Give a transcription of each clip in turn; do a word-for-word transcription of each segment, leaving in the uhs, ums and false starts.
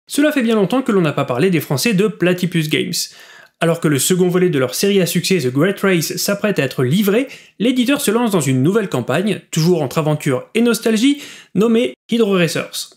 Cela fait bien longtemps que l'on n'a pas parlé des Français de Platypus Games. Alors que le second volet de leur série à succès The Great Race s'apprête à être livré, l'éditeur se lance dans une nouvelle campagne, toujours entre aventure et nostalgie, nommée Hydro Racers.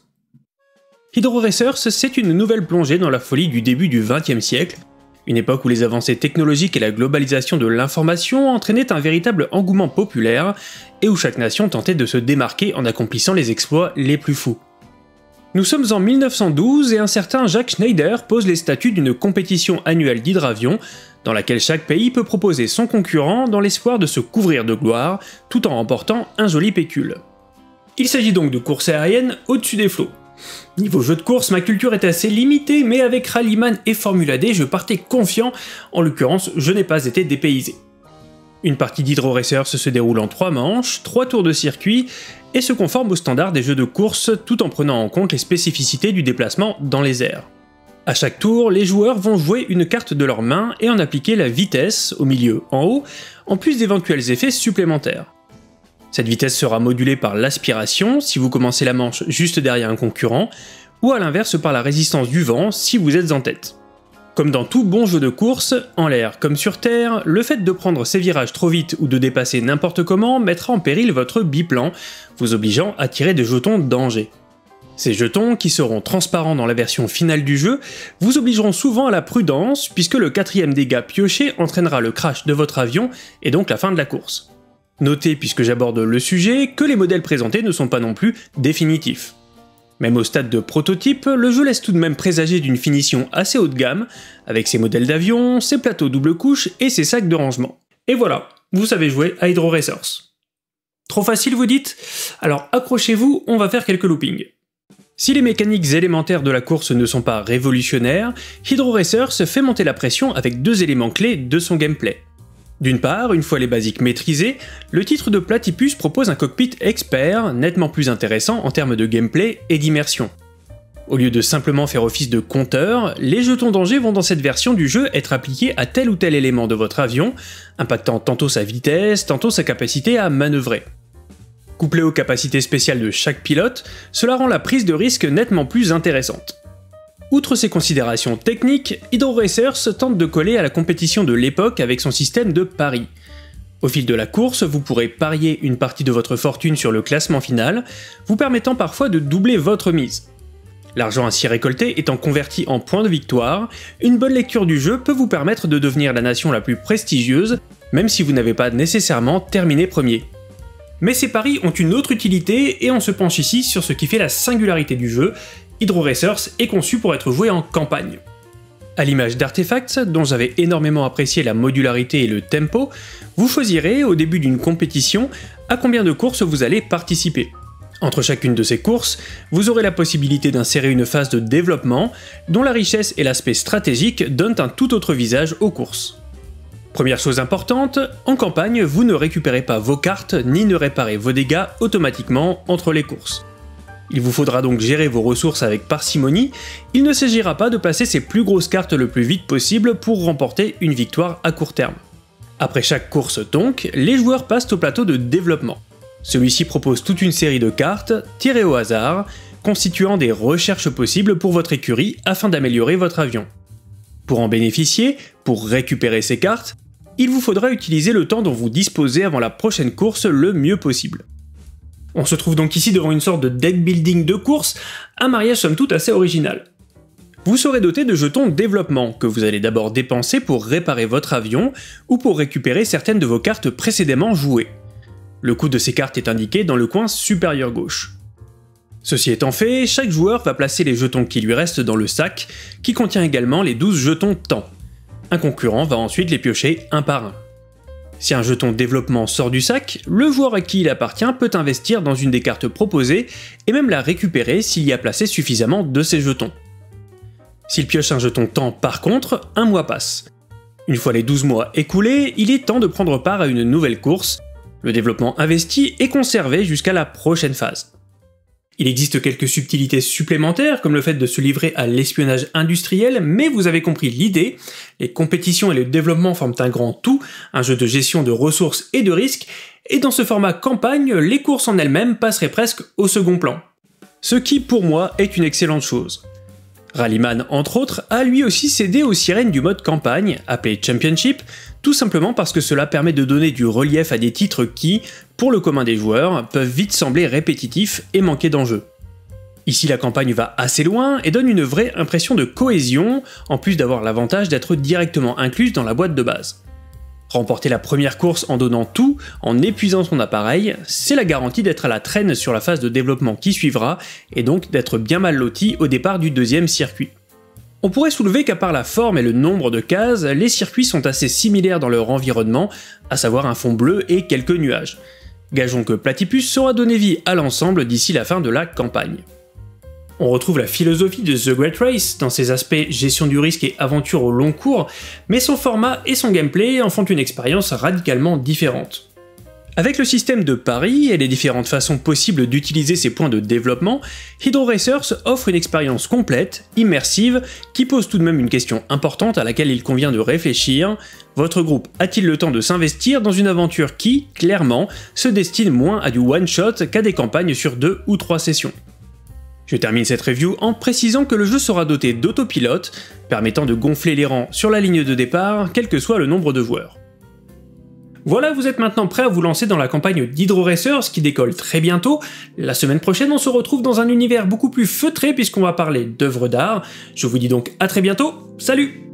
Hydro Racers, c'est une nouvelle plongée dans la folie du début du vingtième siècle, une époque où les avancées technologiques et la globalisation de l'information entraînaient un véritable engouement populaire, et où chaque nation tentait de se démarquer en accomplissant les exploits les plus fous. Nous sommes en mille neuf cent douze et un certain Jacques Schneider pose les statuts d'une compétition annuelle d'hydravion, dans laquelle chaque pays peut proposer son concurrent dans l'espoir de se couvrir de gloire, tout en remportant un joli pécule. Il s'agit donc de courses aériennes au-dessus des flots. Niveau jeu de course, ma culture est assez limitée, mais avec Rallyman et Formula D, je partais confiant, en l'occurrence, je n'ai pas été dépaysé. Une partie d'Hydro Racers se déroule en trois manches, trois tours de circuit, et se conforme aux standards des jeux de course tout en prenant en compte les spécificités du déplacement dans les airs. À chaque tour, les joueurs vont jouer une carte de leur main et en appliquer la vitesse, au milieu, en haut, en plus d'éventuels effets supplémentaires. Cette vitesse sera modulée par l'aspiration si vous commencez la manche juste derrière un concurrent, ou à l'inverse par la résistance du vent si vous êtes en tête. Comme dans tout bon jeu de course, en l'air comme sur terre, le fait de prendre ces virages trop vite ou de dépasser n'importe comment mettra en péril votre biplan, vous obligeant à tirer des jetons danger. Ces jetons, qui seront transparents dans la version finale du jeu, vous obligeront souvent à la prudence puisque le quatrième dégât pioché entraînera le crash de votre avion et donc la fin de la course. Notez, puisque j'aborde le sujet, que les modèles présentés ne sont pas non plus définitifs. Même au stade de prototype, le jeu laisse tout de même présager d'une finition assez haut de gamme, avec ses modèles d'avion, ses plateaux double couche et ses sacs de rangement. Et voilà, vous savez jouer à Hydro Racers. Trop facile vous dites? Alors accrochez-vous, on va faire quelques loopings. Si les mécaniques élémentaires de la course ne sont pas révolutionnaires, Hydro Racers fait monter la pression avec deux éléments clés de son gameplay. D'une part, une fois les basiques maîtrisés, le titre de Platypus propose un cockpit expert, nettement plus intéressant en termes de gameplay et d'immersion. Au lieu de simplement faire office de compteur, les jetons danger vont dans cette version du jeu être appliqués à tel ou tel élément de votre avion, impactant tantôt sa vitesse, tantôt sa capacité à manœuvrer. Couplé aux capacités spéciales de chaque pilote, cela rend la prise de risque nettement plus intéressante. Outre ces considérations techniques, Hydro Racers tente de coller à la compétition de l'époque avec son système de paris. Au fil de la course, vous pourrez parier une partie de votre fortune sur le classement final, vous permettant parfois de doubler votre mise. L'argent ainsi récolté étant converti en points de victoire, une bonne lecture du jeu peut vous permettre de devenir la nation la plus prestigieuse, même si vous n'avez pas nécessairement terminé premier. Mais ces paris ont une autre utilité et on se penche ici sur ce qui fait la singularité du jeu. Hydro Racers est conçu pour être joué en campagne. À l'image d'Artefacts, dont j'avais énormément apprécié la modularité et le tempo, vous choisirez, au début d'une compétition, à combien de courses vous allez participer. Entre chacune de ces courses, vous aurez la possibilité d'insérer une phase de développement, dont la richesse et l'aspect stratégique donnent un tout autre visage aux courses. Première chose importante, en campagne, vous ne récupérez pas vos cartes ni ne réparez vos dégâts automatiquement entre les courses. Il vous faudra donc gérer vos ressources avec parcimonie, il ne s'agira pas de placer ses plus grosses cartes le plus vite possible pour remporter une victoire à court terme. Après chaque course donc, les joueurs passent au plateau de développement. Celui-ci propose toute une série de cartes, tirées au hasard, constituant des recherches possibles pour votre écurie afin d'améliorer votre avion. Pour en bénéficier, pour récupérer ces cartes, il vous faudra utiliser le temps dont vous disposez avant la prochaine course le mieux possible. On se trouve donc ici devant une sorte de deck building de course, un mariage somme toute assez original. Vous serez doté de jetons développement, que vous allez d'abord dépenser pour réparer votre avion, ou pour récupérer certaines de vos cartes précédemment jouées. Le coût de ces cartes est indiqué dans le coin supérieur gauche. Ceci étant fait, chaque joueur va placer les jetons qui lui restent dans le sac, qui contient également les douze jetons temps. Un concurrent va ensuite les piocher un par un. Si un jeton développement sort du sac, le joueur à qui il appartient peut investir dans une des cartes proposées et même la récupérer s'il y a placé suffisamment de ces jetons. S'il pioche un jeton temps par contre, un mois passe. Une fois les douze mois écoulés, il est temps de prendre part à une nouvelle course. Le développement investi est conservé jusqu'à la prochaine phase. Il existe quelques subtilités supplémentaires, comme le fait de se livrer à l'espionnage industriel, mais vous avez compris l'idée, les compétitions et le développement forment un grand tout, un jeu de gestion de ressources et de risques, et dans ce format campagne, les courses en elles-mêmes passeraient presque au second plan. Ce qui, pour moi, est une excellente chose. Rallyman, entre autres, a lui aussi cédé aux sirènes du mode campagne, appelé Championship, tout simplement parce que cela permet de donner du relief à des titres qui, pour le commun des joueurs, peuvent vite sembler répétitifs et manquer d'enjeu. Ici la campagne va assez loin et donne une vraie impression de cohésion, en plus d'avoir l'avantage d'être directement incluse dans la boîte de base. Remporter la première course en donnant tout, en épuisant son appareil, c'est la garantie d'être à la traîne sur la phase de développement qui suivra, et donc d'être bien mal loti au départ du deuxième circuit. On pourrait soulever qu'à part la forme et le nombre de cases, les circuits sont assez similaires dans leur environnement, à savoir un fond bleu et quelques nuages. Gageons que Platypus saura donner vie à l'ensemble d'ici la fin de la campagne. On retrouve la philosophie de The Great Race dans ses aspects gestion du risque et aventure au long cours, mais son format et son gameplay en font une expérience radicalement différente. Avec le système de paris et les différentes façons possibles d'utiliser ses points de développement, Hydro Racers offre une expérience complète, immersive, qui pose tout de même une question importante à laquelle il convient de réfléchir. Votre groupe a-t-il le temps de s'investir dans une aventure qui, clairement, se destine moins à du one-shot qu'à des campagnes sur deux ou trois sessions? Je termine cette review en précisant que le jeu sera doté d'autopilote, permettant de gonfler les rangs sur la ligne de départ, quel que soit le nombre de joueurs. Voilà, vous êtes maintenant prêt à vous lancer dans la campagne d'Hydro Racers qui décolle très bientôt. La semaine prochaine, on se retrouve dans un univers beaucoup plus feutré puisqu'on va parler d'œuvres d'art. Je vous dis donc à très bientôt, salut!